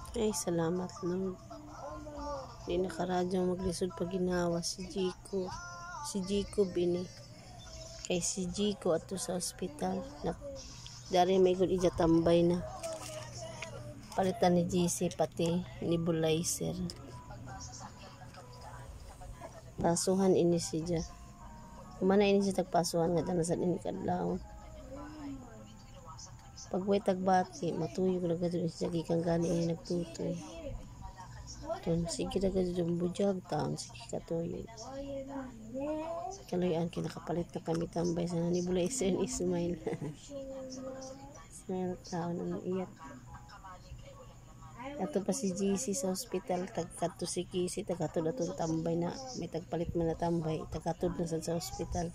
Ay, salamat Lord. Di nakaradyong maglisod pag ginawa si Jico. Si Jico bini. Kay si Jico ato sa ospital. Dari may gud ija tambay na. Palitan ni GC pati nebulizer. Pasuhan ini siya. Kumana ini siya tagpasuhan nga tanasan ini kadlaw. Pag way tagbati, matuyog na gado siya gikan gani ini nagtutoy. Dun sige na gado yung bujag taon sige katuyoy. Kaloyan kinakapalit na kami tambay sa nebulizer ni Ismail. Ismail taon ang iyat. Ato pa si GC sa ospital, tagkato si Kisi, tagatod atong tambay na, may tagpalit man na tambay, tagatod na sa ospital.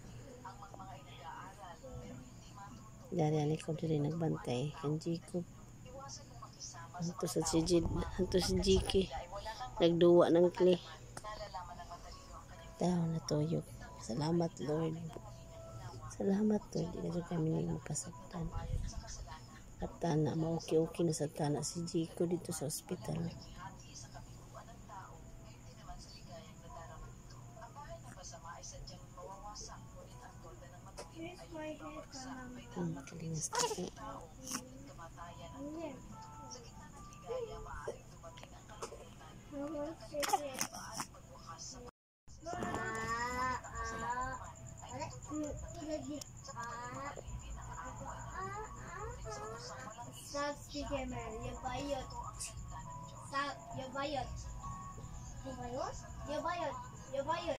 Dari ani ko diri nagbantay, kan Jico. Hanto sa si Jid, hanto si Jiki, nagduwa ng kli. Tao natuyog. Salamat Lord. Salamat Lord, di na kami nang mapasaktan. At tana, ma-okay-okay na sa tana si Jico dito sa ospital. Kalingas ko. Stop speaking, man. You're bayot. Stop. You're bayot. You're bayot? You're bayot. You're bayot.